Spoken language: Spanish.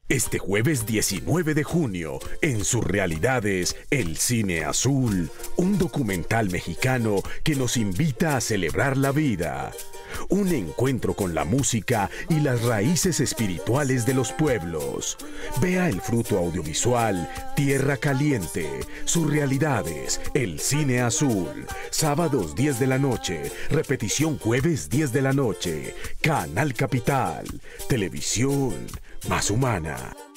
Este jueves 19 de junio, en Surrealidades, El Cine Azul, un documental mexicano que nos invita a celebrar la vida. Un encuentro con la música y las raíces espirituales de los pueblos. Vea el fruto audiovisual Tierra Caliente, Surrealidades, El Cine Azul. Sábados 10 de la noche, repetición jueves 10 de la noche. Canal Capital, televisión más humana.